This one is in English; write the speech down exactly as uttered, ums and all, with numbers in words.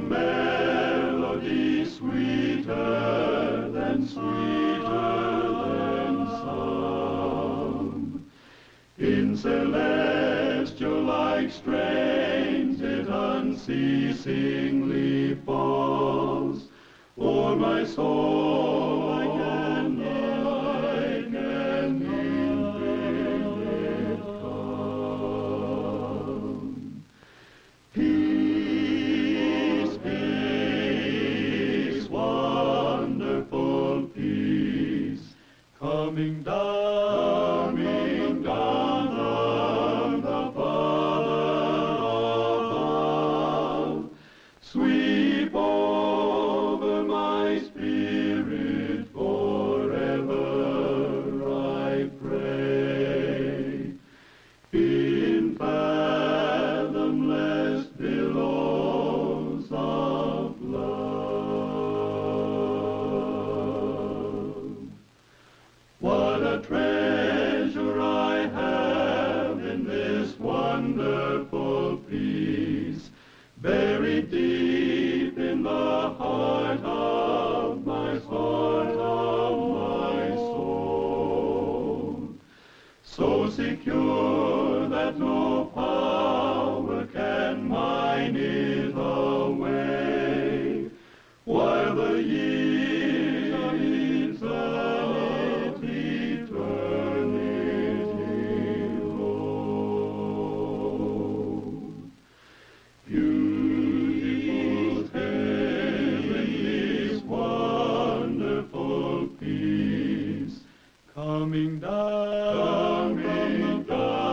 melody sweeter than sweeter than song. In celestial-like strains it unceasingly falls. For my soul I can hear, I can hear it come. Peace, peace, wonderful peace, coming down, coming down from the Father above. Sweep over my spirit forever, I pray. In fathomless billows of love. What a treasure I have in this wonderful peace, buried deep in the heart of my heart of my soul, so secure that no power can mine it away, while the years of eternity, eternity roll. Beautiful heavenly, wonderful peace, coming down, coming down.